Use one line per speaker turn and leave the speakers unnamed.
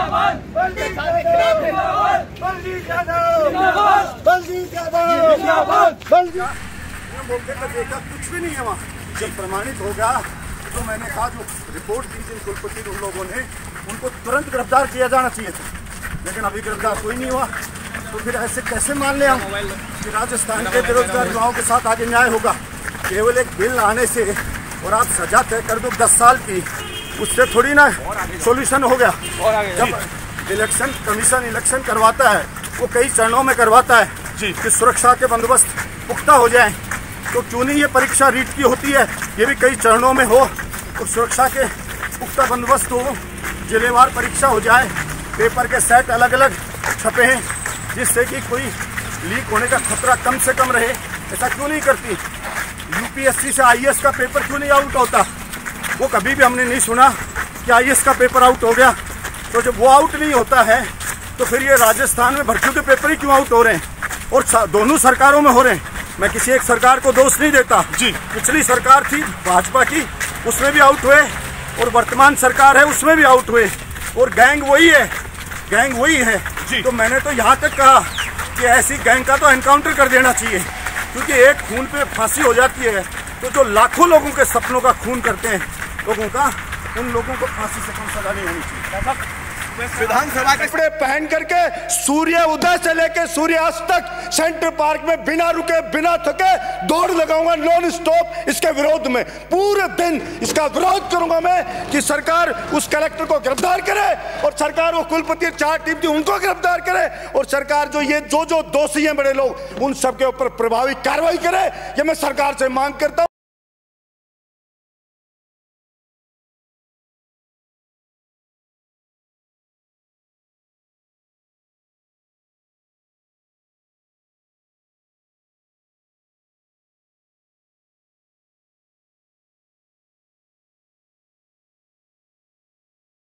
देखा कुछ भी नहीं है वहाँ। जब प्रमाणित होगा तो मैंने कहा जो रिपोर्ट दी जिन कुलपति उन लोगों ने उनको तुरंत गिरफ्तार किया जाना चाहिए था, लेकिन अभी गिरफ्तार कोई नहीं हुआ। तो फिर ऐसे कैसे मान लें हम कि राजस्थान के बेरोजगार युवाओं के साथ आगे न्याय होगा? केवल एक बिल आने से और आप सजा तय कर दो 10 साल की, उससे थोड़ी ना सॉल्यूशन हो गया। जब इलेक्शन कमीशन इलेक्शन करवाता है वो कई चरणों में करवाता है कि सुरक्षा के बंदोबस्त पुख्ता हो जाए, तो क्यों नहीं ये परीक्षा रीट की होती है, ये भी कई चरणों में हो और सुरक्षा के पुख्ता बंदोबस्त हो, जिलेवार परीक्षा हो जाए, पेपर के सेट अलग अलग छपे हैं जिससे कि कोई लीक होने का खतरा कम से कम रहे। ऐसा क्यों नहीं करती? यूपीएससी से आईएएस का पेपर क्यों नहीं आउट होता? वो कभी भी हमने नहीं सुना कि आईएएस का पेपर आउट हो गया। तो जब वो आउट नहीं होता है तो फिर ये राजस्थान में भर्तियों के पेपर ही क्यों आउट हो रहे हैं? और दोनों सरकारों में हो रहे हैं। मैं किसी एक सरकार को दोष नहीं देता जी, पिछली सरकार थी भाजपा की, उसमें भी आउट हुए और वर्तमान सरकार है उसमें भी आउट हुए और गैंग वही है जी। तो मैंने तो यहाँ तक कहा कि ऐसी गैंग का तो एनकाउंटर कर देना चाहिए, क्योंकि एक खून पे फांसी हो जाती है तो जो लाखों लोगों के सपनों का खून करते हैं लोगों का, उन लोगों को फांसी से कम सजा नहीं होनी चाहिए।
विधानसभा के कपड़े पहन करके सूर्य उदय से लेकर सूर्यास्त तक सेंट्रल पार्क में बिना रुके बिना थके दौड़ लगाऊंगा नॉन स्टॉप इसके विरोध में। पूरे दिन इसका विरोध करूंगा मैं कि सरकार उस कलेक्टर को गिरफ्तार करे और सरकार वो कुलपति 4 टीम थी उनको गिरफ्तार करे और सरकार जो दोषी हैं बड़े लोग उन सबके ऊपर प्रभावी कार्रवाई करे। ये मैं सरकार से मांग करता हूं।